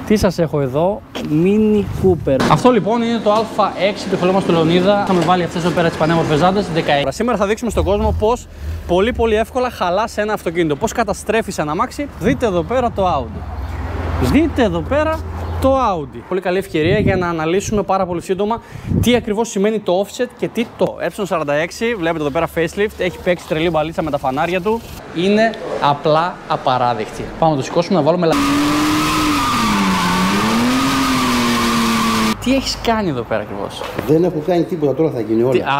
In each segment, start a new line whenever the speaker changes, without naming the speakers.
Τι σας έχω εδώ, Mini Cooper. Αυτό λοιπόν είναι το Α6 του χωριού μας του Λεωνίδα. Θα με βάλει αυτές εδώ πέρα τις πανέμορφες ζάντες 16. Σήμερα θα δείξουμε στον κόσμο πώς πολύ εύκολα χαλάς ένα αυτοκίνητο. Πώς καταστρέφεις ένα αμάξι. Δείτε εδώ πέρα το Audi. Δείτε εδώ πέρα το Audi. Πολύ καλή ευκαιρία για να αναλύσουμε πάρα πολύ σύντομα τι ακριβώς σημαίνει το offset και τι το ε46. Βλέπετε εδώ πέρα facelift, έχει παίξει τρελή μπαλίτσα με τα φανάρια του. Είναι απλά απαράδεκτη. Πάμε να το σηκώσουμε να βάλουμε. Τι έχεις κάνει εδώ πέρα ακριβώς?
Δεν έχω κάνει τίποτα, τώρα θα γίνει όλα.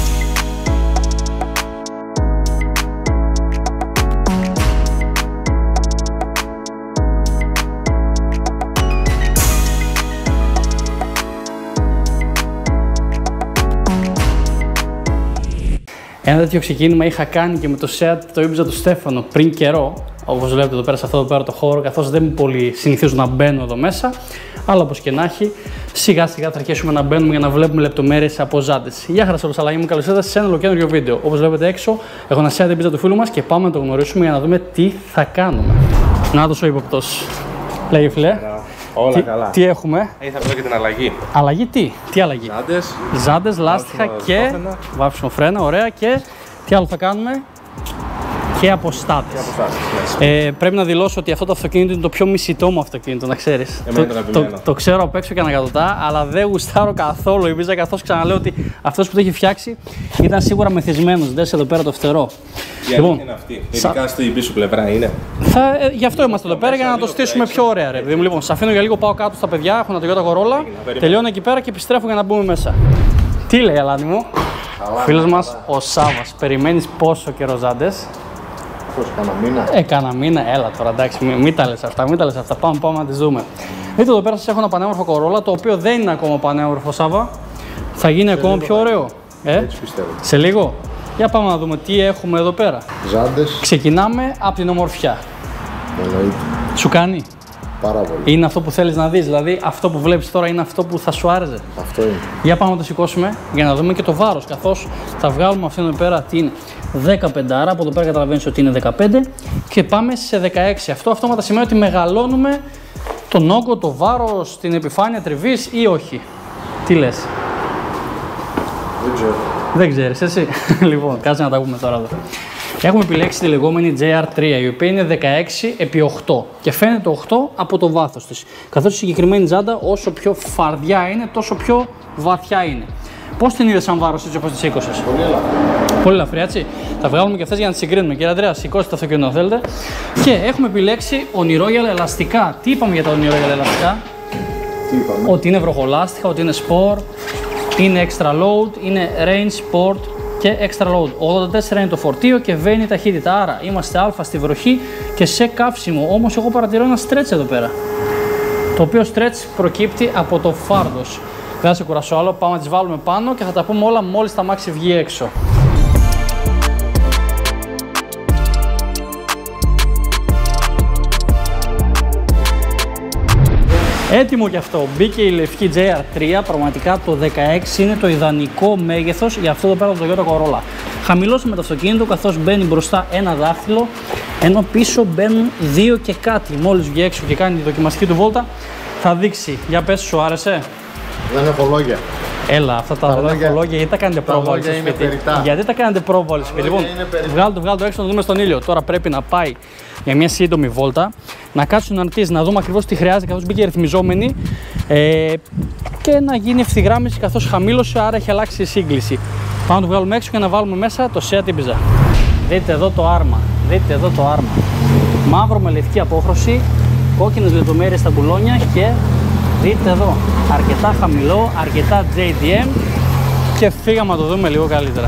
Ένα τέτοιο ξεκίνημα είχα κάνει και με το Seat το Ibiza του Στέφανο πριν καιρό. Όπως βλέπετε εδώ πέρα σε αυτό εδώ πέρα το χώρο, καθώς δεν πολύ συνηθίζω να μπαίνω εδώ μέσα. Αλλά όπως και να έχει, σιγά σιγά θα αρχίσουμε να μπαίνουμε για να βλέπουμε λεπτομέρειες από ζάντες. Γεια χαρά σε όλους, αλλαγή μου, καλώς ήρθατε σε ένα ολοκαίριο βίντεο. Όπως βλέπετε έξω, έχω ένα Seat Ibiza του φίλου μας και πάμε να το γνωρίσουμε για να δούμε τι θα κάνουμε. Να το ο ύποπτος. Λέγε φιλέ.
Όλα καλά.
Τι έχουμε?
Θα πω και την αλλαγή.
Αλλαγή τι? Τι αλλαγή? Ζάντες, λάστιχα και βάψιμο φρένα, ωραία. Και τι άλλο θα κάνουμε? Και αποστάτες. Πρέπει να δηλώσω ότι αυτό το αυτοκίνητο είναι το πιο μισητό μου αυτοκίνητο, να ξέρεις. Το ξέρω απ' έξω και ανακατοτά, αλλά δεν γουστάρω καθόλου η Ibiza, καθώς ξαναλέω ότι αυτός που το έχει φτιάξει ήταν σίγουρα μεθυσμένος. Δες εδώ πέρα το φτερό.
Λοιπόν, είναι αυτή. Ειδικά στην πίσω πλευρά είναι.
Γι' αυτό είμαστε εδώ πέρα, για να το στήσουμε πιο ωραία. Ρε. Λοιπόν, σας αφήνω για λίγο, πάω κάτω στα παιδιά, έχω ένα Toyota Corolla, τελειώνω εκεί πέρα και επιστρέφω για να μπούμε μέσα. Τι λέει, Αλάνη μου? Φίλος μας ο Σάββας, περιμένεις πόσο καιρό ζάντες?
Κάνα μήνα.
Κάνα μήνα, έλα τώρα, εντάξει, μην τα λες αυτά, πάμε να τις δούμε. Δείτε εδώ πέρα σας έχω ένα πανέμορφο Corolla, το οποίο δεν είναι ακόμα πανέμορφο, Σάββα. Θα γίνει ακόμα πιο ωραίο.
Έτσι πιστεύω.
Σε λίγο. Για πάμε να δούμε τι έχουμε εδώ πέρα.
Ζάντες.
Ξεκινάμε από την ομορφιά.
Εννοείται.
Σου κάνει?
Πάρα πολύ.
Είναι αυτό που θέλεις να δεις, δηλαδή αυτό που βλέπεις τώρα είναι αυτό που θα σου άρεσε?
Αυτό είναι.
Για πάμε να το σηκώσουμε για να δούμε και το βάρος, καθώς θα βγάλουμε αυτό εδώ πέρα τι είναι. 15, από εδώ πέρα καταλαβαίνεις ότι είναι 15 και πάμε σε 16. Αυτό αυτόματα σημαίνει ότι μεγαλώνουμε τον όγκο, το βάρος, την επιφάνεια τριβής ή όχι? Τι λες?
Δεν ξέρω.
Δεν ξέρεις εσύ? Λοιπόν, κάτσε να τα πούμε τώρα εδώ. Έχουμε επιλέξει τη λεγόμενη JR3, η οποία είναι 16x8 και φαίνεται 8 από το βάθος της. Καθώς η συγκεκριμένη τσάντα όσο πιο φαρδιά είναι, τόσο πιο βαθιά είναι. Πώς την είδες σαν βάρος έτσι όπως τη σήκωσες?
Πολύ ελαφρύ.
Πολύ ελαφρύ, έτσι. Θα βγάλουμε και αυτές για να τις συγκρίνουμε. Κύριε Ανδρέα, σηκώστε το αυτοκίνητο αν θέλετε. Και έχουμε επιλέξει Oniroyal ελαστικά. Τι είπαμε για τα Oniroyal ελαστικά?
Τι είπαμε?
Ότι είναι βροχολάστιχα, ότι είναι sport, είναι extra load, είναι range sport και extra load. 84 είναι το φορτίο και V είναι η ταχύτητα. Άρα είμαστε α στη βροχή και σε καύσιμο. Όμως εγώ παρατηρώ ένα stretch εδώ πέρα. Το οποίο stretch προκύπτει από το φάρδος. Δεν θα σε κουράσω άλλο, πάμε να τις βάλουμε πάνω και θα τα πούμε όλα μόλις τα αμάξι βγει έξω. Έτοιμο και αυτό, μπήκε η λευκή JR3, πραγματικά το 16 είναι το ιδανικό μέγεθος για αυτό εδώ πέρα το Toyota Corolla. Χαμηλώσαμε το αυτοκίνητο καθώς μπαίνει μπροστά ένα δάχτυλο, ενώ πίσω μπαίνουν 2 και κάτι. Μόλις βγει έξω και κάνει τη δοκιμαστική του βόλτα θα δείξει. Για πες, σου άρεσε?
Δεν έχω λόγια.
Έλα, αυτά τα λόγια, γιατί τα κάνετε πρόβαλη στο σπίτι? Γιατί τα κάνετε πρόβαλη στο σπίτι? Λοιπόν, βγάλω το έξω να δούμε στον ήλιο. Τώρα πρέπει να πάει για μια σύντομη βόλτα, να κάτσουν να αρτήσει, να δούμε ακριβώς τι χρειάζεται καθώς μπήκε ρυθμιζόμενη και να γίνει ευθυγράμμιση καθώς χαμήλωσε, άρα έχει αλλάξει η σύγκληση. Πάμε να το βγάλουμε έξω και να βάλουμε μέσα το Seat Ibiza. Δείτε εδώ το άρμα, δείτε εδώ το άρμα. Μαύρο με λευκή απόχρωση, κόκκινες λεπτομέρειες στα μπουλόνια και δείτε εδώ, αρκετά χαμηλό, αρκετά JDM και φύγαμε να το δούμε λίγο καλύτερα.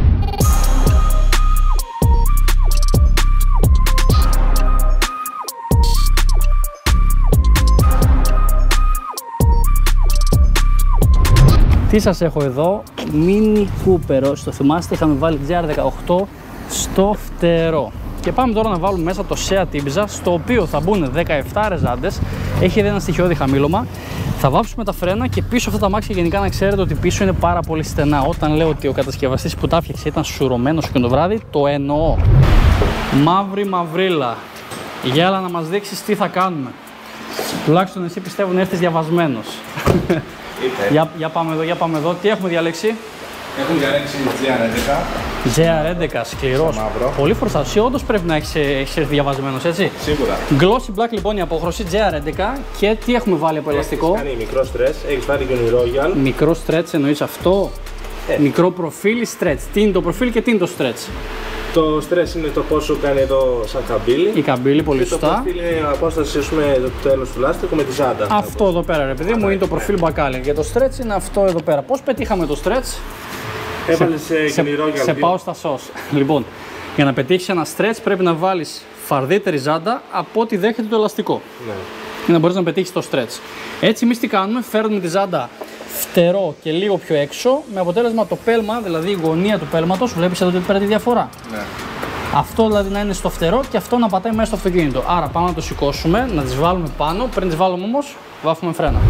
Τι σας έχω εδώ, Mini Cooper, στο θυμάστε είχαμε βάλει GR18 στο φτερό. Και πάμε τώρα να βάλουμε μέσα το Seat Ibiza, στο οποίο θα μπουν 17 ρεζάντες, έχει ένα στοιχειώδη χαμήλωμα. Θα βάψουμε τα φρένα και πίσω αυτά τα αμάξια γενικά να ξέρετε ότι πίσω είναι πάρα πολύ στενά. Όταν λέω ότι ο κατασκευαστής που τα έφτιαξε ήταν σουρωμένος και το βράδυ, το εννοώ. Μαύρη μαυρίλα. Γέλα να μας δείξεις τι θα κάνουμε. Τουλάχιστον εσύ πιστεύω να έρθεις διαβασμένος. Για πάμε εδώ. Τι έχουμε διαλέξει?
Έχουμε διαλέξει
GR11, σκληρός. Πολύ φορτασί, όντως πρέπει να έχεις έρθει διαβασμένος, έτσι.
Σίγουρα.
Glossy black λοιπόν η απόχρωση, GR11. Και τι έχουμε βάλει από ελαστικό?
Κάνει μικρό stretch, έχεις βάλει και Royal.
Μικρό stretch εννοείς αυτό? Μικρό προφίλ ή stretch? Τι είναι το προφίλ και τι είναι το stretch?
Το stretch είναι το πόσο κάνει εδώ σαν καμπύλη.
Η καμπύλη, πολύ σωστά.
Το προφίλ είναι η απόσταση το τέλος του λάστιχου με τη ζάντα.
Αυτό εδώ πέρα, ρε παιδί μου, είναι το προφίλ μπακάλι. Και το stretch είναι αυτό εδώ πέρα. Πώς πετύχαμε το stretch?
Έβαλες
σε πάω στα σως. Λοιπόν, για να πετύχεις ένα stretch πρέπει να βάλεις φαρδύτερη ζάντα από ό,τι δέχεται το ελαστικό.
Ναι.
Για να μπορείς να πετύχεις το stretch. Έτσι, εμείς τι κάνουμε? Φέρνουμε τη ζάντα φτερό και λίγο πιο έξω, με αποτέλεσμα το πέλμα, δηλαδή η γωνία του πέλματος, βλέπεις εδώ πέρα τη διαφορά.
Ναι.
Αυτό δηλαδή να είναι στο φτερό και αυτό να πατάει μέσα στο αυτοκίνητο. Άρα πάμε να το σηκώσουμε, να τις βάλουμε πάνω. Πριν τις βάλουμε όμως, βάφουμε φρένα.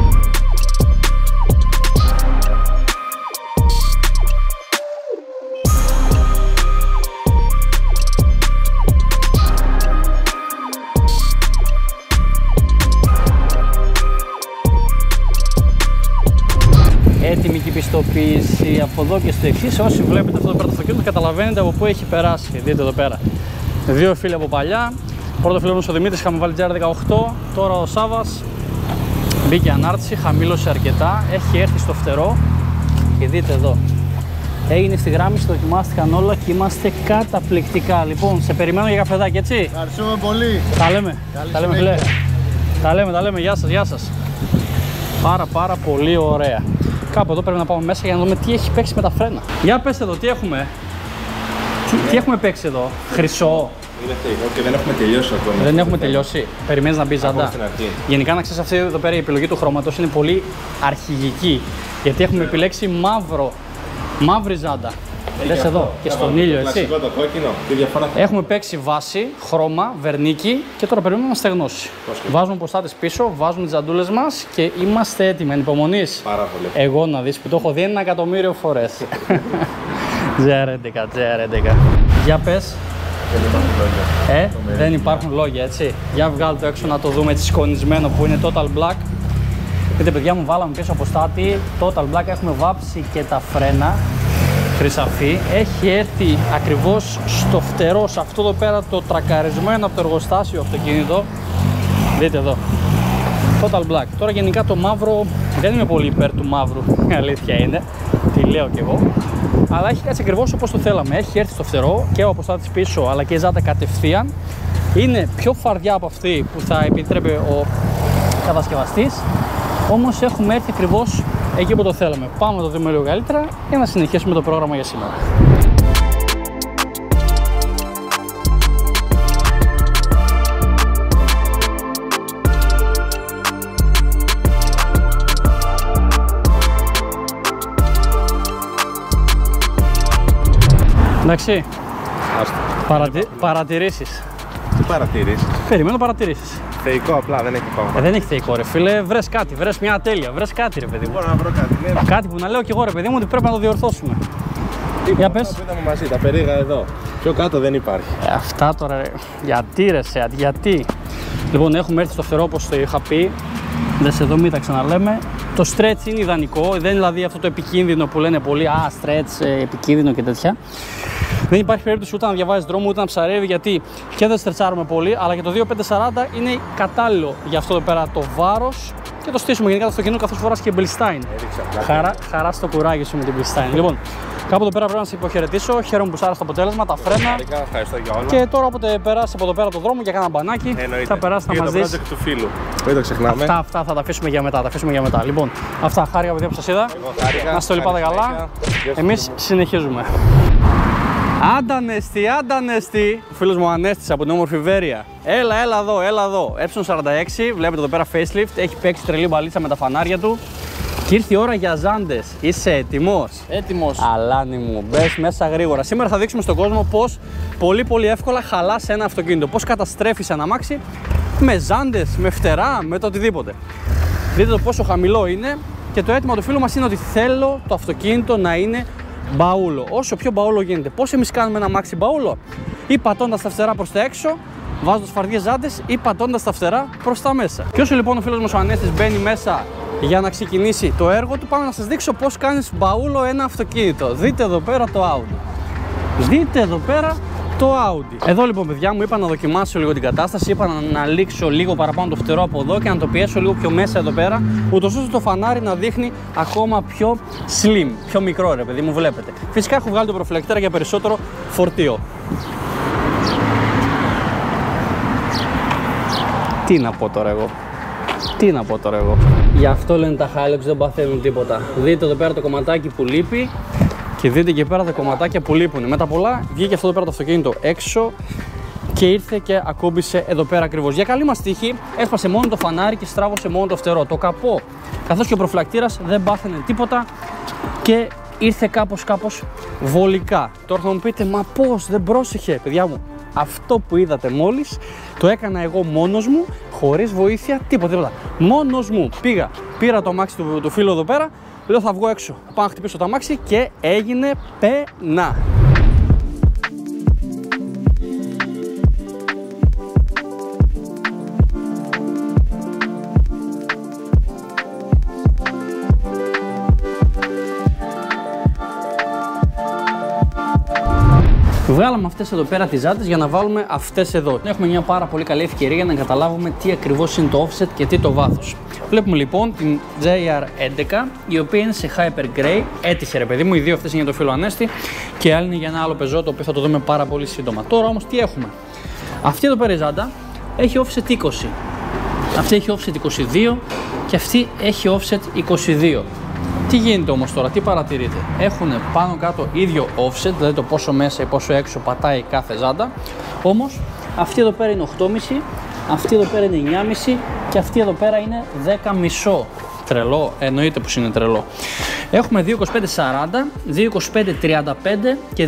Έτοιμη και η πιστοποίηση από εδώ και στο εξής. Όσοι βλέπετε αυτό το πρώτο αυτοκίνητο, καταλαβαίνετε από πού έχει περάσει. Δείτε εδώ πέρα. Δύο φίλοι από παλιά. Πρώτο φίλο ο Δημήτρης, είχαμε βάλει GR18. Τώρα ο Σάββας μπήκε ανάρτηση, χαμήλωσε αρκετά. Έχει έρθει στο φτερό. Και δείτε εδώ. Έγινε στη γράμμη, δοκιμάστηκαν όλα και είμαστε καταπληκτικά. Λοιπόν, σε περιμένω για καφεδάκι, έτσι.
Ευχαριστούμε πολύ.
Τα λέμε. Γεια σας. Πάρα πολύ ωραία. Κάπου εδώ πρέπει να πάμε μέσα για να δούμε τι έχει παίξει με τα φρένα. Για πες εδώ, τι έχουμε? Τι έχουμε παίξει εδώ? Χρυσό.
Είναι θεϊκό και δεν έχουμε τελειώσει ακόμα.
Δεν έχουμε τελειώσει. Περιμένεις να μπει ζάντα? Γενικά να ξέρεις, αυτή εδώ πέρα η επιλογή του χρώματος είναι πολύ αρχηγική. Γιατί έχουμε επιλέξει μαύρη ζάντα. Δες εδώ και στον ήλιο, έτσι.
Το κόκκινο, τι διαφορά?
Έχουμε παίξει βάση, χρώμα, βερνίκι και τώρα περιμένουμε να στεγνώσει. Βάζουμε προστάτες πίσω, βάζουμε τις ζαντούλες μας και είμαστε έτοιμοι. Ανυπομονείς?
Πάρα πολύ.
Εγώ να δεις που το έχω δει 1.000.000 φορές. GR11. Για πες. Δεν υπάρχουν λόγια, έτσι. Για βγάλω το έξω να το δούμε έτσι σκονισμένο που είναι Total Black. Δείτε παιδιά μου, βάλαμε πίσω αποστάτη Total Black, έχουμε βάψει και τα φρένα. Χρυσαφή, έχει έρθει ακριβώς στο φτερό, σε αυτό εδώ πέρα το τρακαρισμένο από το εργοστάσιο αυτοκίνητο. Δείτε εδώ, Total Black. Τώρα γενικά το μαύρο, δεν είμαι πολύ υπέρ του μαύρου, αλήθεια είναι, τι λέω κι εγώ. Αλλά έχει κάτσει ακριβώς όπως το θέλαμε, έχει έρθει στο φτερό και ο αποστάτης πίσω αλλά και η ζάντα κατευθείαν. Είναι πιο φαρδιά από αυτή που θα επιτρέπει ο κατασκευαστής, όμως έχουμε έρθει ακριβώς εκεί που το θέλαμε. Πάμε να το δούμε λίγο καλύτερα για να συνεχίσουμε το πρόγραμμα για σήμερα. Εντάξει, παρατηρήσεις.
Τι παρατηρήσεις?
Περιμένω παρατηρήσεις.
Θεϊκό απλά, δεν έχει ακόμα.
Δεν έχει θεϊκό ρε φίλε, βρες κάτι, βρες μια ατέλεια, βρες κάτι ρε παιδί μου.
Μπορώ να βρω κάτι, ναι.
Κάτι που να λέω κι εγώ ρε παιδί μου ότι πρέπει να το διορθώσουμε. Για πες.
Αυτά που είδαμε μαζί, τα περίγα εδώ. Πιο κάτω δεν υπάρχει.
Αυτά τώρα ρε, γιατί ρε Σεατ, γιατί. Λοιπόν, έχουμε έρθει στο φτερό όπως το είχα πει. Δες εδώ, μην τα ξαναλέμε. Το stretch είναι ιδανικό, δεν είναι δηλαδή αυτό το επικίνδυνο που λένε πολλοί, stretch, επικίνδυνο και τέτοια. Δεν υπάρχει περίπτωση ούτε να διαβάζει δρόμο ούτε να ψαρεύει, γιατί και δεν στρετσάρουμε πολύ, αλλά και το 2540 είναι κατάλληλο για αυτό εδώ πέρα το βάρος και το στήσιμο γενικά το αυτοκίνητο, καθώς φοράς και Bilstein. Χαρά στο κουράγι σου με την Bilstein. Λοιπόν, κάπου εδώ πέρα πρέπει να σε υποχαιρετήσω. Χαίρομαι που σ' άρεσε το αποτέλεσμα, τα φρένα.
Ευχαριστώ για όλα.
Και τώρα όποτε περάσει από εδώ πέρα το δρόμο για κάνα μπανάκι, θα περάσει να μας δεις.
Το project του φίλου. Δεν το ξεχνάμε.
Αυτά θα τα αφήσουμε για μετά. Λοιπόν, αυτά χάρηκα παιδιά που σας είδα. Να είστε όλοι πάντα καλά. Εμείς συνεχίζουμε. Άντα-Νέστη, ο φίλος μου Ανέστης από την όμορφη Βέρεια. Έλα εδώ. Ε46, βλέπετε εδώ πέρα facelift, έχει παίξει τρελή μπαλίτσα με τα φανάρια του. Και ήρθε η ώρα για ζάντες. Είσαι έτοιμος?
Έτοιμος.
Αλάνι μου, μπες μέσα γρήγορα. Σήμερα θα δείξουμε στον κόσμο πώς πολύ εύκολα χαλάς ένα αυτοκίνητο. Πώς καταστρέφεις ένα αμάξι με ζάντες, με φτερά, με το οτιδήποτε. Δείτε το πόσο χαμηλό είναι και το αίτημα του φίλου μας είναι ότι θέλω το αυτοκίνητο να είναι μπαούλο. Όσο πιο μπαούλο γίνεται. Πώς εμείς κάνουμε ένα αμάξι μπαούλο? Ή πατώντας τα φτερά προς τα έξω, βάζοντας φαρδιές ζάντες ή πατώντας τα φτερά προς τα μέσα. Και όσο λοιπόν ο φίλος μας ο Ανέστης μπαίνει μέσα για να ξεκινήσει το έργο του, πάμε να σας δείξω πώς κάνεις μπαούλο ένα αυτοκίνητο. Δείτε εδώ πέρα το Audi. Δείτε εδώ πέρα το Audi. Εδώ λοιπόν, παιδιά μου, είπα να δοκιμάσω λίγο την κατάσταση. Είπα να λήξω λίγο παραπάνω το φτερό από εδώ και να το πιέσω λίγο πιο μέσα εδώ πέρα, ούτως ώστε το φανάρι να δείχνει ακόμα πιο slim, πιο μικρό, ρε παιδί μου, βλέπετε. Φυσικά έχω βγάλει το προφυλακτήρα για περισσότερο φορτίο. Τι να πω τώρα εγώ. Τι να πω τώρα εγώ. Γι' αυτό λένε τα Hilux δεν παθαίνουν τίποτα. Δείτε εδώ πέρα το κομματάκι που λείπει και δείτε και πέρα τα κομματάκια που λείπουν. Με τα πολλά βγήκε αυτό εδώ πέρα το αυτοκίνητο έξω και ήρθε και ακούμπησε εδώ πέρα ακριβώς. Για καλή μας τύχη έσπασε μόνο το φανάρι και στράβωσε μόνο το φτερό. Το καπό καθώς και ο προφυλακτήρας δεν πάθαινε τίποτα και ήρθε κάπως βολικά. Τώρα θα μου πείτε, μα πώς, δεν πρόσεχε, παιδιά μου. Αυτό που είδατε μόλις το έκανα εγώ μόνος μου, χωρίς βοήθεια, τίποτα. Μόνος μου πήγα, πήρα το αμάξι του φίλου εδώ πέρα, λέω θα βγω έξω, πάω να χτυπήσω το αμάξι και έγινε πένα. Βγάλαμε αυτές εδώ πέρα τις ζάντες για να βάλουμε αυτές εδώ. Έχουμε μια πάρα πολύ καλή ευκαιρία για να καταλάβουμε τι ακριβώς είναι το offset και τι το βάθος. Βλέπουμε λοιπόν την JR11, η οποία είναι σε Hyper Grey. Έτυχε, ρε παιδί μου, οι δύο αυτές είναι για το φίλο Ανέστη και η άλλη είναι για ένα άλλο πεζό, το οποίο θα το δούμε πάρα πολύ σύντομα. Τώρα όμως τι έχουμε. Αυτή εδώ πέρα η ζάντα έχει offset 20. Αυτή έχει offset 22 και αυτή έχει offset 22. Τι γίνεται όμως τώρα, τι παρατηρείτε? Έχουν πάνω κάτω ίδιο offset, δηλαδή το πόσο μέσα ή πόσο έξω πατάει κάθε ζάντα. Όμως αυτή εδώ πέρα είναι 8,5, αυτή εδώ πέρα είναι 9,5 και αυτή εδώ πέρα είναι 10,5. Τρελό, εννοείται πως είναι τρελό. Έχουμε 2,25-40, 2,25-35 και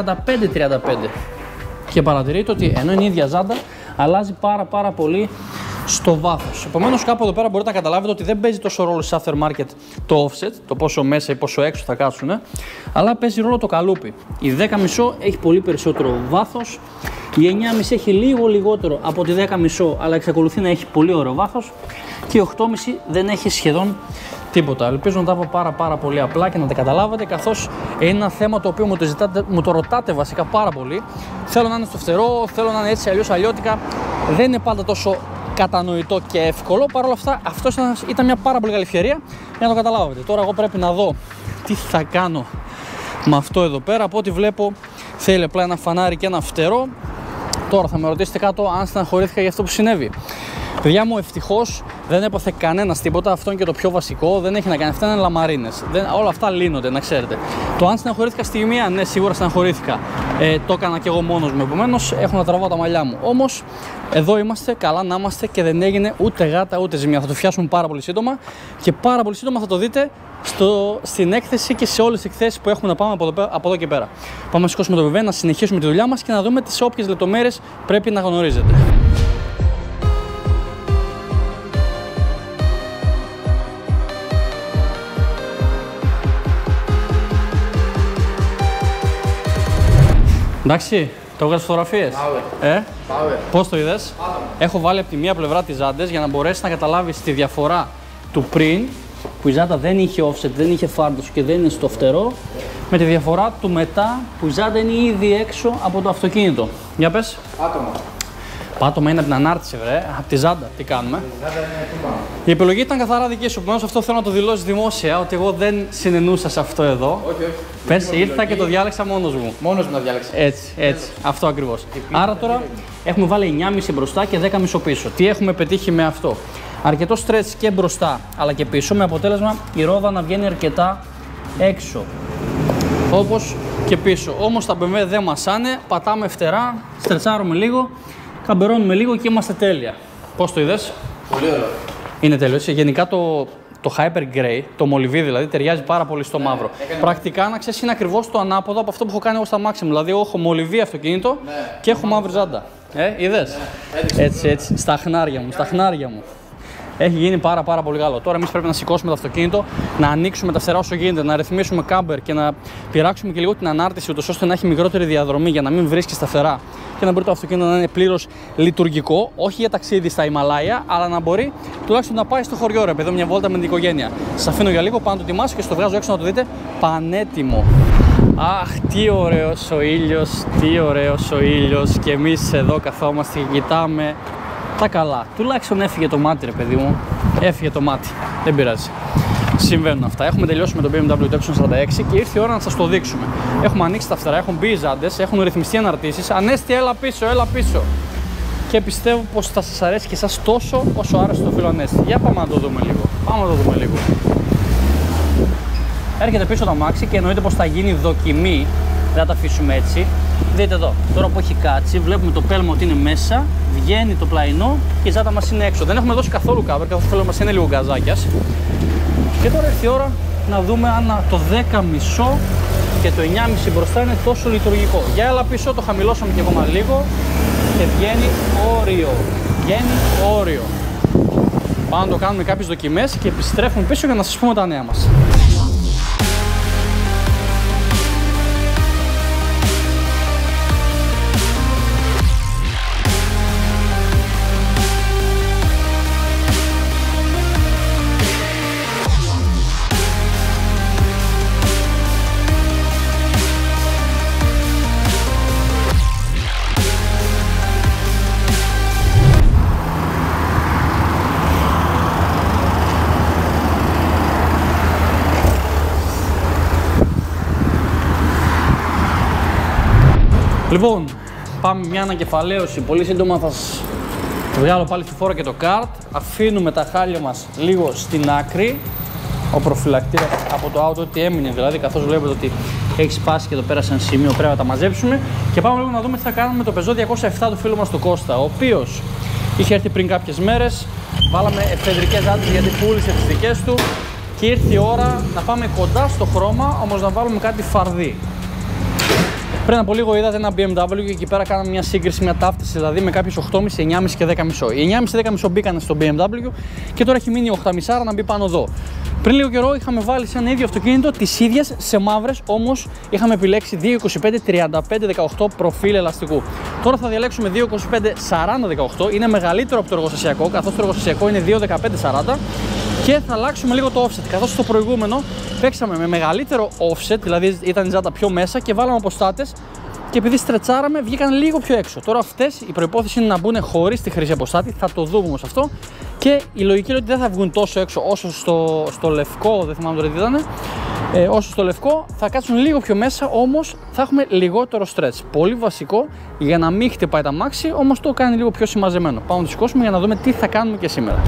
2,45-35. Και παρατηρείτε ότι ενώ είναι η ίδια ζάντα, αλλάζει πάρα πολύ στο βάθος. Επομένως, κάπου εδώ πέρα μπορείτε να καταλάβετε ότι δεν παίζει τόσο ρόλο σε aftermarket το offset, το πόσο μέσα ή πόσο έξω θα κάτσουν, αλλά παίζει ρόλο το καλούπι. Η 10,5 έχει πολύ περισσότερο βάθος, η 9,5 έχει λίγο λιγότερο από τη 10,5, αλλά εξακολουθεί να έχει πολύ ωραίο βάθος, και η 8,5 δεν έχει σχεδόν τίποτα. Ελπίζω να τα πω πάρα πολύ απλά και να τα καταλάβετε, καθώς είναι ένα θέμα το οποίο μου το ρωτάτε βασικά πάρα πολύ. Θέλω να είναι στο φτερό, θέλω να είναι έτσι αλλιώς αλλιώτικα. Δεν είναι πάντα τόσο κατανοητό και εύκολο. Παρ' όλα αυτά, αυτό ήταν μια πάρα πολύ καλή ευκαιρία για να το καταλάβετε. Τώρα, εγώ πρέπει να δω τι θα κάνω με αυτό εδώ πέρα. Από ό,τι βλέπω, θέλει απλά ένα φανάρι και ένα φτερό. Τώρα θα με ρωτήσετε κάτω αν στεναχωρήθηκα για αυτό που συνέβη. Παιδιά μου, ευτυχώς δεν έπαθε κανένας τίποτα. Αυτό είναι και το πιο βασικό. Δεν έχει να κάνει. Αυτά είναι λαμαρίνες. Όλα αυτά λύνονται, να ξέρετε. Το αν στεναχωρήθηκα στη μία, ναι, σίγουρα στεναχωρήθηκα. Το έκανα και εγώ μόνος μου. Επομένως, έχω να τραβάω τα μαλλιά μου. Όμως, εδώ είμαστε, καλά να είμαστε και δεν έγινε ούτε γάτα ούτε ζημιά. Θα το φτιάσουμε πάρα πολύ σύντομα και πάρα πολύ σύντομα θα το δείτε στην έκθεση και σε όλες τις εκθέσεις που έχουμε να πάμε από εδώ και πέρα. Πάμε να σηκώσουμε το βεβαίω, να συνεχίσουμε τη δουλειά μας και να δούμε τις όποιες λεπτομέρειες πρέπει να γνωρίζετε. Εντάξει, το βγάζεις φωτογραφίες?
Πάμε.
Πώς το είδες? Έχω βάλει από τη μία πλευρά τις ζάντες για να μπορέσεις να καταλάβεις τη διαφορά του πριν, που η ζάντα δεν είχε offset, δεν είχε φάρδος και δεν είναι στο φτερό, με τη διαφορά του μετά που η ζάντα είναι ήδη έξω από το αυτοκίνητο. Για πες. Πάτωμα είναι από την ανάρτηση, βρε. Από τη ζάντα. Τι κάνουμε? Η επιλογή ήταν καθαρά δική σου. Επομένως, αυτό θέλω να το δηλώσεις δημόσια, ότι εγώ δεν συνενούσα σε αυτό εδώ.
Όχι.
Πες, ήρθα και το διάλεξα μόνος μου.
Μόνος μου να διάλεξα.
Έτσι. Αυτό ακριβώς. Άρα τώρα έχουμε βάλει 9,5 μπροστά και 10,5 πίσω. Τι έχουμε πετύχει με αυτό? Αρκετό stretch και μπροστά αλλά και πίσω, με αποτέλεσμα η ρόδα να βγαίνει αρκετά έξω. Όπως και πίσω. Όμως τα BMW δεν μασάνε, πατάμε φτερά, στρετσάρουμε λίγο, καμπερώνουμε λίγο και είμαστε τέλεια. Πώς το είδες?
Πολύ ωραίο.
Είναι τέλειο, έτσι. Γενικά το Hyper Grey, το μολυβί δηλαδή, ταιριάζει πάρα πολύ στο μαύρο. Πρακτικά, να ξέρεις, είναι ακριβώς το ανάποδο από αυτό που έχω κάνει εγώ στα Maxim. Δηλαδή, εγώ έχω μολυβί αυτοκίνητο και έχω μαύρη ζάντα. Είδες? Έτσι, στα χνάρια μου. Έχει γίνει πάρα πολύ καλό. Τώρα εμείς πρέπει να σηκώσουμε το αυτοκίνητο, να ανοίξουμε τα φτερά όσο γίνεται, να ρυθμίσουμε κάμπερ και να πειράξουμε και λίγο την ανάρτηση, ούτως ώστε να έχει μικρότερη διαδρομή για να μην βρίσκει τα φτερά και να μπορεί το αυτοκίνητο να είναι πλήρως λειτουργικό, όχι για ταξίδι στα Ιμαλάια, αλλά να μπορεί τουλάχιστον να πάει στο χωριό, ρε παιδί, μια βόλτα με την οικογένεια. Σας αφήνω για λίγο, πάνω το ετοιμάσω και στο βγάζω έξω να το δείτε πανέτοιμο. Αχ, τι ωραίος ο ήλιος, τι ωραίος ο ήλιος, και εμείς εδώ καθόμαστε και κοιτάμε τα καλά. Τουλάχιστον έφυγε το μάτι, ρε παιδί μου, έφυγε το μάτι, δεν πειράζει. Συμβαίνουν αυτά. Έχουμε τελειώσει με το BMW το Y46 και ήρθε η ώρα να σας το δείξουμε. Έχουμε ανοίξει τα φτερά, έχουν μπει οι ζάντες, έχουν ρυθμιστεί αναρτήσεις. Ανέστη, έλα πίσω, έλα πίσω. Και πιστεύω πως θα σας αρέσει και εσάς τόσο όσο άρεσε το φίλο Ανέστη. Για πάμε να το δούμε λίγο. Πάμε να το δούμε λίγο. Έρχεται πίσω το αμάξι και εννοείται πως θα γίνει δοκιμή. Δεν θα τα αφήσουμε έτσι. Δείτε εδώ, τώρα που έχει κάτσει, βλέπουμε το πέλμα ότι είναι μέσα, βγαίνει το πλαϊνό και η ζάτα μας είναι έξω. Δεν έχουμε δώσει καθόλου cover, καθώς το πέλμα μας είναι λίγο γκαζάκιας. Και τώρα ήρθε η ώρα να δούμε αν το 10,5 και το 9,5 μπροστά είναι τόσο λειτουργικό. Για έλα πίσω, το χαμηλώσαμε και ακόμα λίγο και βγαίνει όριο. Βγαίνει όριο. Πάμε να το κάνουμε κάποιες δοκιμές και επιστρέφουμε πίσω για να σας πούμε τα νέα μας. Λοιπόν, πάμε μια ανακεφαλαίωση. Πολύ σύντομα θα σας βγάλω πάλι στη φόρα και το καρτ. Αφήνουμε τα χάλια μας λίγο στην άκρη. Ο προφυλακτήρας από το auto, τι έμεινε δηλαδή, καθώς βλέπετε ότι έχει σπάσει και εδώ πέρα σε ένα σημείο, πρέπει να τα μαζέψουμε. Και πάμε λίγο να δούμε τι θα κάνουμε με το Peugeot 207 του φίλου μας του Κώστα, ο οποίος είχε έρθει πριν κάποιες μέρες. Βάλαμε εφεδρικές ζάντες γιατί πούλησε τις δικές του και ήρθε η ώρα να πάμε κοντά στο χρώμα, όμως να βάλουμε κάτι φαρδί. Πριν από λίγο είδατε ένα BMW και εκεί πέρα κάναμε μια σύγκριση, μια ταύτιση δηλαδή με κάποιους 8,5, 9,5 και 10,5. Οι 9,5-10,5 μπήκαν στο BMW και τώρα έχει μείνει 8,5 να μπει πάνω εδώ. Πριν λίγο καιρό είχαμε βάλει σε ένα ίδιο αυτοκίνητο τις ίδιες σε μαύρες, όμως είχαμε επιλέξει 2,25-35-18 προφίλ ελαστικού. Τώρα θα διαλέξουμε 2,25-40-18, είναι μεγαλύτερο από το εργοστασιακό, καθώς το εργοστασιακό είναι 2,15-40. Και θα αλλάξουμε λίγο το offset, καθώς στο προηγούμενο παίξαμε με μεγαλύτερο offset, δηλαδή ήταν η ζάτα πιο μέσα και βάλαμε αποστάτες και επειδή στρετσάραμε βγήκαν λίγο πιο έξω. Τώρα αυτές η προϋπόθεση είναι να μπουν χωρίς τη χρήση αποστάτη, θα το δούμε όμως αυτό, και η λογική είναι ότι δεν θα βγουν τόσο έξω όσο στο λευκό, δεν θυμάμαι τώρα τι ήταν, όσο στο λευκό θα κάτσουν λίγο πιο μέσα, όμως θα έχουμε λιγότερο stretch. Πολύ βασικό για να μην χτυπάει τα μάξι, όμως το κάνει λίγο πιο συμμαζεμένο. Πάμε να το σηκώσουμε για να δούμε τι θα κάνουμε και σήμερα.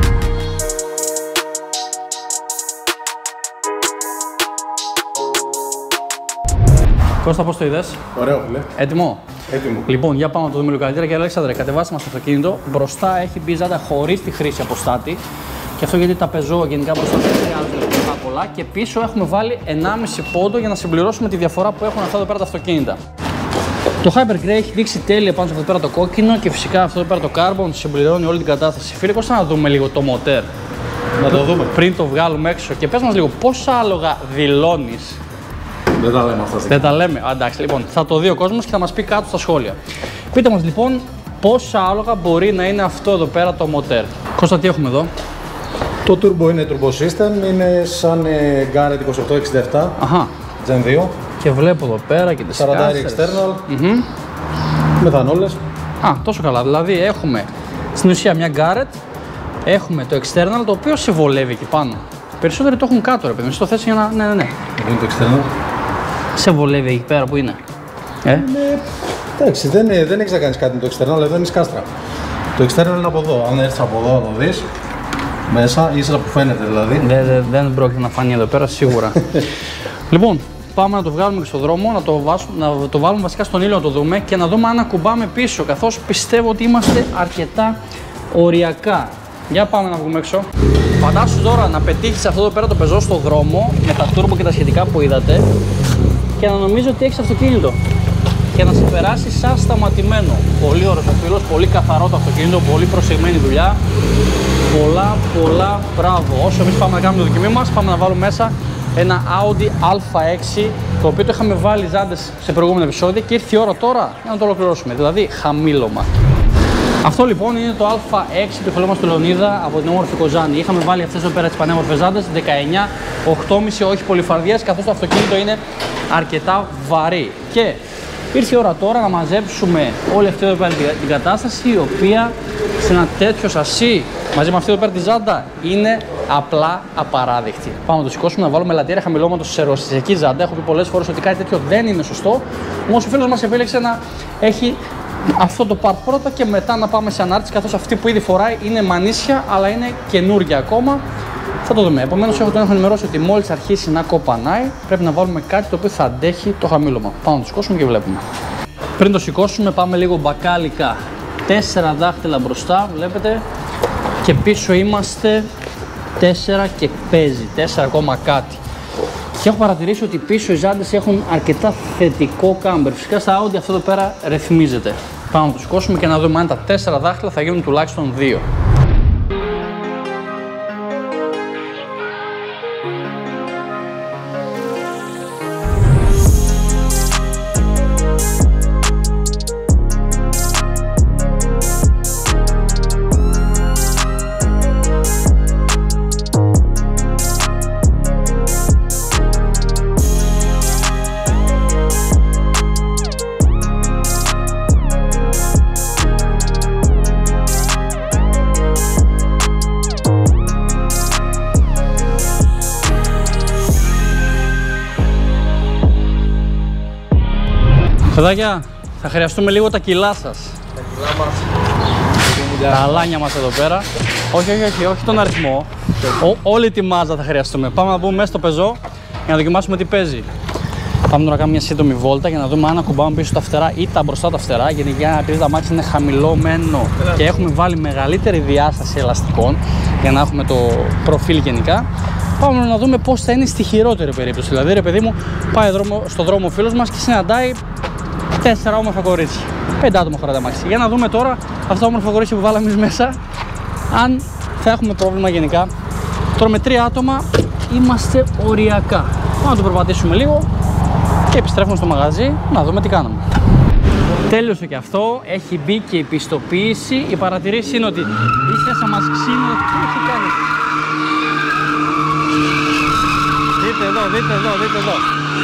Κώστα, πώς το είδες?
Ωραίο, φίλε.
Έτοιμο?
Έτοιμο.
Λοιπόν, για πάμε να το δούμε λίγο καλύτερα. Και Αλέξανδρε, κατεβάσαμε στο αυτοκίνητο. Μπροστά έχει μπει ζάτα χωρίς τη χρήση αποστάτη. Και αυτό γιατί τα Peugeot γενικά μπροστά δεν χρειάζονται πολλά. Και πίσω έχουμε βάλει 1,5 πόντο για να συμπληρώσουμε τη διαφορά που έχουν αυτά εδώ πέρα τα αυτοκίνητα. Το Hyper Grey έχει δείξει τέλεια πάνω σε αυτό εδώ πέρα το κόκκινο και φυσικά αυτό εδώ πέρα το Carbon συμπληρώνει όλη την κατάσταση. Φίλε, Κώστα, να δούμε λίγο το μοτέρ.
Να το δούμε.
Πριν το βγάλουμε έξω. Και πες μας λίγο πόσα άλογα δηλώνεις.
Δεν τα λέμε αυτά.
Δεν τα λέμε. Εντάξει, λοιπόν, θα το δει ο κόσμος και θα μας πει κάτω στα σχόλια. Πείτε μας λοιπόν πόσα άλογα μπορεί να είναι αυτό εδώ πέρα το μοτέρ. Κώστα, τι έχουμε εδώ?
Το turbo είναι turbo system, είναι σαν Garrett 2867.
Αχα.
Gen 2.
Και βλέπω εδώ πέρα και τις
40 external. Μεθανόλες.
Α, τόσο καλά. Δηλαδή έχουμε στην ουσία μια Garrett, έχουμε το external το οποίο σε βολεύει εκεί πάνω. Περισσότεροι το έχουν κάτω, ρε παιδί, εσύ το θες για να. Ναι.
Πού είναι το external?
Σε βολεύει εκεί πέρα που είναι.
Εντάξει, δεν έχεις να κάνεις κάτι με το external, εδώ είναι σκάστρα. Το external είναι από εδώ. Αν έρθεις από εδώ να το δεις, μέσα, ίσα που φαίνεται δηλαδή.
Δεν πρόκειται να φανεί εδώ πέρα, σίγουρα. Λοιπόν, πάμε να το βγάλουμε και στον δρόμο, να το βάλουμε βασικά στον ήλιο να το δούμε και να δούμε αν ακουμπάμε πίσω, καθώς πιστεύω ότι είμαστε αρκετά οριακά. Για πάμε να βγούμε έξω. Φαντάσου τώρα να πετύχεις αυτό εδώ πέρα το Peugeot στο δρόμο με τα turbo και τα σχετικά που είδατε και να νομίζω ότι έχεις αυτοκίνητο και να σε περάσει σαν σταματημένο. Πολύ ωραίος ο φίλος, πολύ καθαρό το αυτοκίνητο, πολύ προσεγμένη δουλειά. Πολλά μπράβο. Όσο εμείς πάμε να κάνουμε τη δοκιμή μας, πάμε να βάλουμε μέσα ένα Audi A6, το οποίο το είχαμε βάλει ζάντες σε προηγούμενο επεισόδιο και ήρθε η ώρα τώρα για να το ολοκληρώσουμε, δηλαδή χαμήλωμα. Αυτό λοιπόν είναι το Α6 του χολόμα του Λεωνίδα από την όμορφη Κοζάνη. Είχαμε βάλει αυτές εδώ πέρα τις πανέμορφες ζάντες, 19, 8,5, όχι πολύ φαρδιές, καθώς το αυτοκίνητο είναι αρκετά βαρύ. Και ήρθε η ώρα τώρα να μαζέψουμε όλη αυτή εδώ πέρα την κατάσταση, η οποία σε ένα τέτοιο σασί μαζί με αυτή εδώ πέρα τη ζάντα είναι απλά απαράδεκτη. Πάμε να το σηκώσουμε, να βάλουμε λατήρια χαμηλώματος σε ρωσική ζάντα. Έχω πει πολλές φορές ότι κάτι τέτοιο δεν είναι σωστό. Όμως ο φίλος μας επέλεξε να έχει αυτό το part πρώτα και μετά να πάμε σε ανάρτηση, καθώς αυτή που ήδη φοράει είναι μανίσια αλλά είναι καινούργια ακόμα. Θα το δούμε. Επομένως, τον έχω ενημερώσει ότι μόλις αρχίσει να κοπανάει, πρέπει να βάλουμε κάτι το οποίο θα αντέχει το χαμήλωμα. Πάμε να το σηκώσουμε και βλέπουμε. Πριν το σηκώσουμε, πάμε λίγο μπακάλικα. 4 δάχτυλα μπροστά, βλέπετε, και πίσω είμαστε 4 και παίζει, 4 κάτι. Και έχω παρατηρήσει ότι πίσω οι ζάντες έχουν αρκετά θετικό κάμπερ. Φυσικά στα Audi αυτό εδώ πέρα ρυθμίζεται. Πάμε να το σηκώσουμε και να δούμε αν τα 4 δάχτυλα θα γίνουν τουλάχιστον 2. Παιδάκια, θα χρειαστούμε λίγο τα κιλά σας.
Τα κιλά μας.
Τα αλάνια μας εδώ πέρα. Όχι τον αριθμό. Όλη τη μάζα θα χρειαστούμε. Πάμε να μπούμε μέσα στο πεζό για να δοκιμάσουμε τι παίζει. Πάμε τώρα να κάνουμε μια σύντομη βόλτα για να δούμε αν ακουμπάμε πίσω τα φτερά ή τα μπροστά τα φτερά. Γενικά επειδή τα μάτια είναι χαμηλωμένο και έχουμε βάλει μεγαλύτερη διάσταση ελαστικών για να έχουμε το προφίλ γενικά. Πάμε να δούμε πώς θα είναι στη χειρότερη περίπτωση. Δηλαδή, ρε παιδί μου, πάει στο δρόμο ο φίλος μας και συναντάει 4 όμορφα κορίτσια. 5 άτομα χωράει τα μάξι. Για να δούμε τώρα αυτά τα όμορφα κορίτσια που βάλαμε εμείς μέσα, αν θα έχουμε πρόβλημα γενικά. Τώρα με 3 άτομα είμαστε οριακά. Πάμε να το περπατήσουμε λίγο και επιστρέφουμε στο μαγαζί να δούμε τι κάναμε. Τέλειωσε και αυτό, έχει μπει και η πιστοποίηση. Η παρατηρήση είναι ότι ίσα μας ξύνει. Τι έχει κάνει? Δείτε εδώ, δείτε εδώ, δείτε εδώ.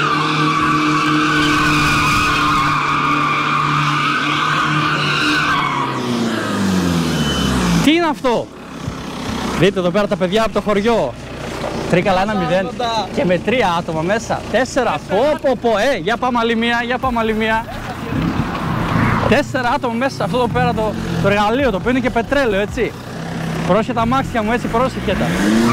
Τι είναι αυτό? Δείτε εδώ πέρα τα παιδιά από το χωριό. Τρίκαλα 1-0 και με 3 άτομα μέσα. 4, πω, για πάμε άλλη μία, για πάμε άλλη μία. 4 άτομα μέσα σε αυτό εδώ πέρα το εργαλείο, το οποίο είναι και πετρέλαιο, έτσι. Πρόσεχε τα αμάξια μου, έτσι, πρόσεχε τα.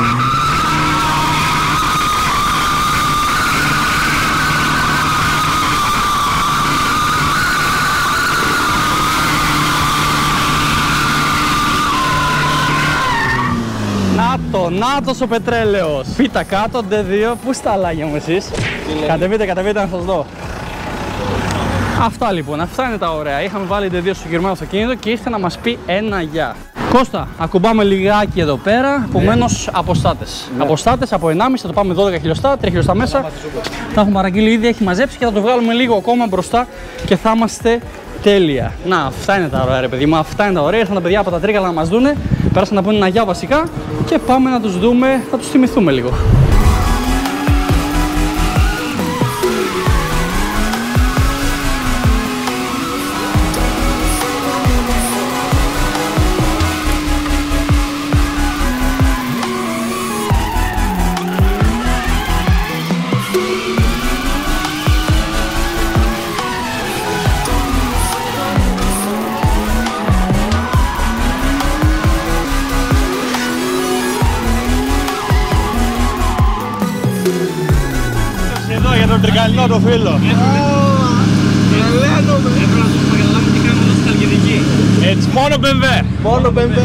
Νάτος ο πετρέλαιος. Πίτα κάτω, D2, πού στα αλάνια μου εσείς? Κατεβείτε να σας δω. Αυτά λοιπόν, αυτά είναι τα ωραία. Είχαμε βάλει D2 στο συγκεκριμένο αυτοκίνητο και ήρθε να μας πει ένα γεια. Κώστα, ακουμπάμε λιγάκι εδώ πέρα, επομένως αποστάτες. Ναι. Αποστάτες από 1,5, θα το πάμε 12 χιλιοστά, 3 χιλιοστά μέσα. Τα έχουμε παραγγείλει ήδη, έχει μαζέψει και θα το βγάλουμε λίγο ακόμα μπροστά και θα είμαστε τέλεια. Να, αυτά είναι τα ωραία, ρε παιδί μου, αυτά είναι τα ωραία. Ήρθαν τα παιδιά από τα Τρίκαλα να μας δούνε, πέρασαν να πούνε ένα γεια βασικά και πάμε να τους δούμε, θα τους θυμηθούμε λίγο.
Για τον τρικαλινό το φίλο.
Έπρεπε να τους καταλάβουμε τι κάνουμε εδώ στη Χαλκιδική.
Έτσι, μόνο BMW. Μόνο BMW.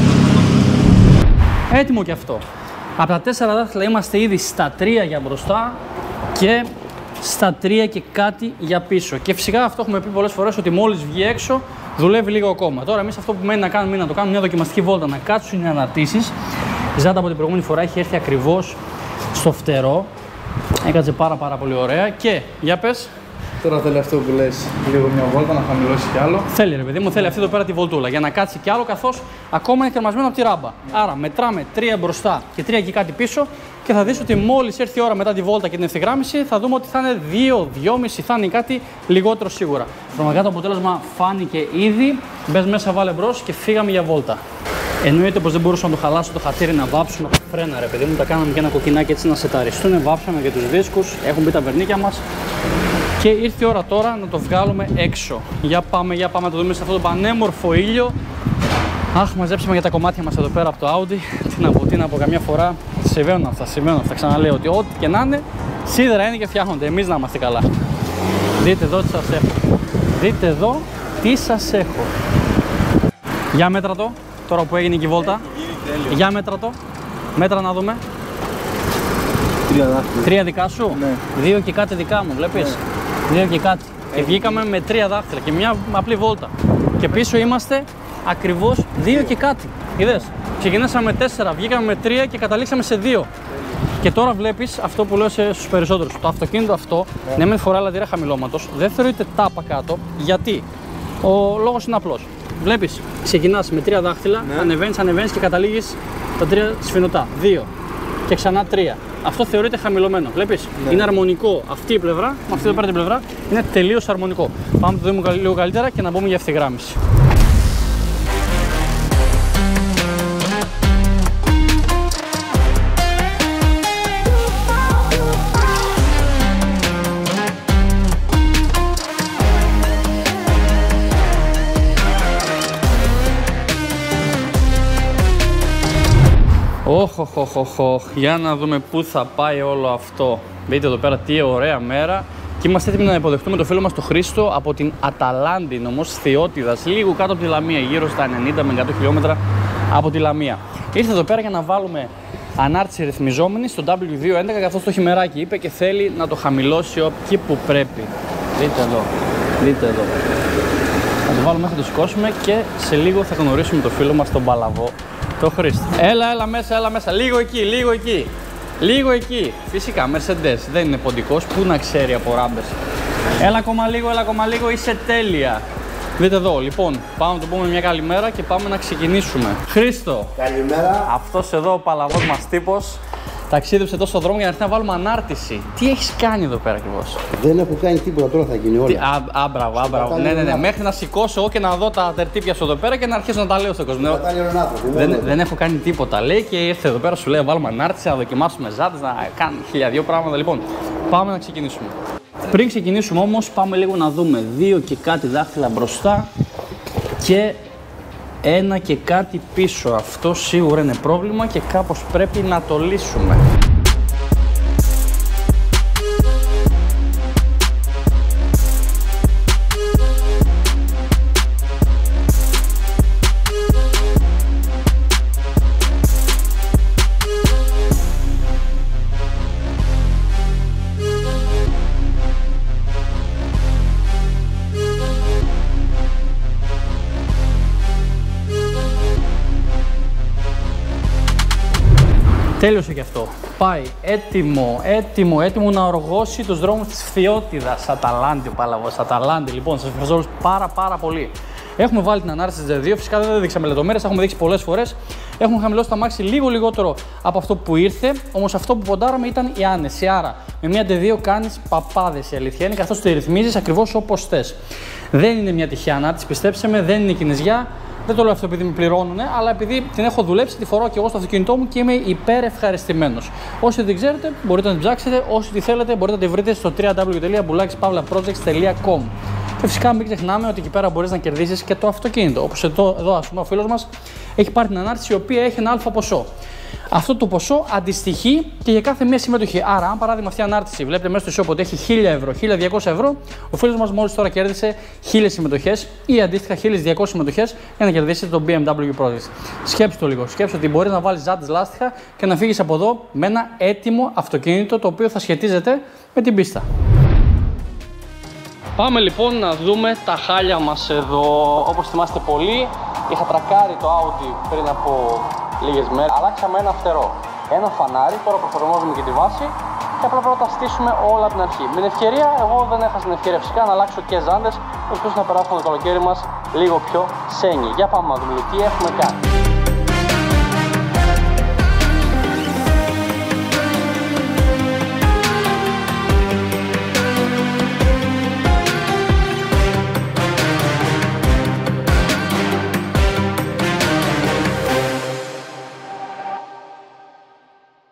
Έτοιμο και αυτό. Από τα 4 δάχτυλα είμαστε ήδη στα 3 για μπροστά και στα 3 και κάτι για πίσω. Και φυσικά αυτό έχουμε πει πολλές φορές ότι μόλις βγει έξω δουλεύει λίγο ακόμα. Τώρα εμείς αυτό που μένει να κάνουμε είναι να το κάνουμε μια δοκιμαστική βόλτα, να κάτσουν οι αναρτήσεις. Η ζάντα από την προηγούμενη φορά έχει έρθει ακριβώς στο φτερό. Έκατσε πάρα πολύ ωραία και για πες.
Τώρα θέλει αυτό που λες, λίγο μια βόλτα να χαμηλώσει κι άλλο.
Θέλει ρε παιδί μου, θέλει αυτή εδώ πέρα τη βολτούλα για να κάτσει κι άλλο, καθώς ακόμα είναι κρεμασμένο από τη ράμπα. Άρα μετράμε 3 μπροστά και 3 και κάτι πίσω και θα δεις ότι μόλις έρθει η ώρα μετά τη βόλτα και την ευθυγράμμιση θα δούμε ότι θα είναι 2, 2,5, θα είναι κάτι λιγότερο σίγουρα. Πραγματικά το αποτέλεσμα φάνηκε ήδη. Μπες μέσα, βάλε μπρος και φύγαμε για βόλτα. Εννοείται πως δεν μπορούσα να το χαλάσω το χατήρι, να βάψουμε τα φρένα ρε παιδί μου, τα κάναμε και ένα κοκκινάκι έτσι να σεταριστούν, βάψαμε και τους δίσκους, έχουν μπει τα βερνίκια μας. Και ήρθε η ώρα τώρα να το βγάλουμε έξω. Για πάμε να το δούμε σε αυτό το πανέμορφο ήλιο. Αχ, μαζέψαμε για τα κομμάτια μας εδώ πέρα από το Audi. Τι να πω, καμιά φορά συμβαίνουν αυτά. Ξαναλέω ότι ό,τι και να είναι, σίδερα είναι και φτιάχνονται. Εμείς να είμαστε καλά. Δείτε εδώ τι σας έχω. Δείτε εδώ τι σας έχω. Για μέτρα το, τώρα που έγινε και η βόλτα. Για μέτρα το. Μέτρα να δούμε. 3 δικά σου, ναι. 2 και κάτι δικά μου, βλέπεις. 2 και κάτι. Και βγήκαμε με 3 δάχτυλα και μια απλή βόλτα. Και πίσω είμαστε ακριβώς 2 και κάτι. Είδες. Ξεκινήσαμε με 4, βγήκαμε με 3 και καταλήξαμε σε 2. Και τώρα βλέπεις αυτό που λέω στους περισσότερους. Το αυτοκίνητο αυτό, ναι μεν φοράει λατήρα χαμηλώματος, δεν θεωρείται τάπα κάτω. Γιατί? Ο λόγος είναι απλός. Βλέπεις, ξεκινάς με 3 δάχτυλα, ναι. ανεβαίνεις και καταλήγεις τα 3 σφινωτά. 2 και ξανά 3. Αυτό θεωρείται χαμηλωμένο. Βλέπεις, ναι. Είναι αρμονικό αυτή η πλευρά, με αυτή εδώ πέρα την πλευρά είναι τελείως αρμονικό. Πάμε να το δούμε λίγο καλύτερα και να μπούμε για ευθυγράμμιση. Οχ, για να δούμε πού θα πάει όλο αυτό. Δείτε εδώ πέρα τι ωραία μέρα. Και είμαστε έτοιμοι να υποδεχτούμε το φίλο μας τον Χρήστο από την Αταλάντη, νομός Θειότιδας, λίγο κάτω από τη Λαμία, γύρω στα 90 με 100 χιλιόμετρα από τη Λαμία. Ήρθε εδώ πέρα για να βάλουμε ανάρτηση ρυθμιζόμενη στο W211, καθώς το χειμεράκι είπε και θέλει να το χαμηλώσει εκεί που πρέπει. Δείτε εδώ. Θα το βάλουμε μέχρι να το σηκώσουμε και σε λίγο θα γνωρίσουμε το φίλο μας τον Παλαβό, το Χρήστο. Έλα μέσα. Λίγο εκεί. Φυσικά, Mercedes δεν είναι ποντικός, πού να ξέρει από ράμπες. Έλα ακόμα λίγο, είσαι τέλεια. Δείτε εδώ, λοιπόν, πάμε να του πούμε μια καλημέρα και πάμε να ξεκινήσουμε. Χρήστο.
Καλημέρα.
Αυτός εδώ ο Παλαβός μας τύπος ταξίδεψε τόσο δρόμο για να έρθει να βάλουμε ανάρτηση. Τι έχεις κάνει εδώ πέρα ακριβώς?
Δεν έχω κάνει τίποτα, τώρα θα γίνει όλα.
Μπράβο. Ναι. Μέχρι να σηκώσω εγώ και να δω τα τερτύπια σου εδώ πέρα και να αρχίσω να τα λέω στον κόσμο. Δεν έχω κάνει τίποτα. Λέει και ήρθε εδώ πέρα, σου λέει: βάλουμε ανάρτηση, να δοκιμάσουμε ζάντες, να κάνουμε 1002 πράγματα. Λοιπόν, πάμε να ξεκινήσουμε. Πριν ξεκινήσουμε όμως, πάμε λίγο να δούμε 2 και κάτι δάχτυλα μπροστά και 1 και κάτι πίσω. Αυτό σίγουρα είναι πρόβλημα και κάπως πρέπει να το λύσουμε. Τέλειωσε και αυτό. Πάει έτοιμο να οργώσει τους δρόμους της Θειότιδας. Αταλάντη, ο Παλαβός, Αταλάντη. Λοιπόν, σας ευχαριστώ όλους πάρα πολύ. Έχουμε βάλει την ανάρτηση της D2, φυσικά δεν δείξαμε λεπτομέρειες, έχουμε δείξει πολλές φορές. Έχουμε χαμηλώσει το αμάξι λίγο λιγότερο από αυτό που ήρθε, όμως αυτό που ποντάραμε ήταν η άνεση. Άρα, με μια D2 κάνεις παπάδες, η αλήθεια είναι, καθώς τη ρυθμίζεις ακριβώς όπως θες. Δεν είναι μια τυχαία ανάρτηση, πιστέψτε με, δεν είναι κινηζιά. Δεν το λέω αυτό επειδή με πληρώνουν, αλλά επειδή την έχω δουλέψει, τη φοράω και εγώ στο αυτοκίνητό μου και είμαι υπερευχαριστημένος. Όσοι δεν ξέρετε, μπορείτε να την ψάξετε. Όσοι τη θέλετε, μπορείτε να τη βρείτε στο www.boulakis.projects.com. Και φυσικά μην ξεχνάμε ότι εκεί πέρα μπορείς να κερδίσεις και το αυτοκίνητο. Όπως εδώ ας πούμε, ο φίλος μας έχει πάρει την ανάρτηση η οποία έχει ένα αλφα ποσό. Αυτό το ποσό αντιστοιχεί και για κάθε μία συμμετοχή. Άρα, αν παράδειγμα αυτή η ανάρτηση βλέπετε μέσα στο shop ότι έχει 1000 ευρώ, 1200 ευρώ, ο φίλος μας μόλις τώρα κέρδισε 1000 συμμετοχές ή αντίστοιχα 1200 συμμετοχές για να κερδίσετε το BMW Project. Σκέψτε το λίγο. Σκέψτε ότι μπορείς να βάλεις ζάντες λάστιχα και να φύγεις από εδώ με ένα έτοιμο αυτοκίνητο το οποίο θα σχετίζεται με την πίστα. Πάμε λοιπόν να δούμε τα χάλια μας εδώ. Όπως θυμάστε πολύ, είχα τρακάρει το Audi πριν από λίγες μέρες. Αλλάξαμε ένα φτερό, ένα φανάρι, τώρα προσαρμόζουμε και τη βάση και απλά πρέπει να τα στήσουμε όλα από την αρχή. Με την ευκαιρία, εγώ δεν έχασα την ευκαιρία φυσικά να αλλάξω και ζάντες, ώστε να περάσουμε το καλοκαίρι μας λίγο πιο σένι. Για πάμε να δούμε τι έχουμε κάνει.